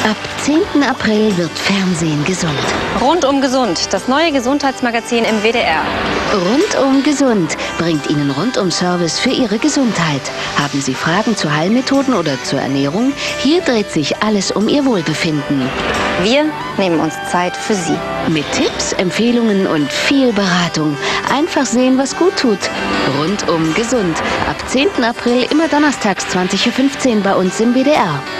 Ab 10. April wird Fernsehen gesund. Rundum gesund, das neue Gesundheitsmagazin im WDR. Rundum gesund bringt Ihnen Rundum-Service für Ihre Gesundheit. Haben Sie Fragen zu Heilmethoden oder zur Ernährung? Hier dreht sich alles um Ihr Wohlbefinden. Wir nehmen uns Zeit für Sie. Mit Tipps, Empfehlungen und viel Beratung. Einfach sehen, was gut tut. Rundum gesund. Ab 10. April immer donnerstags 20:15 Uhr bei uns im WDR.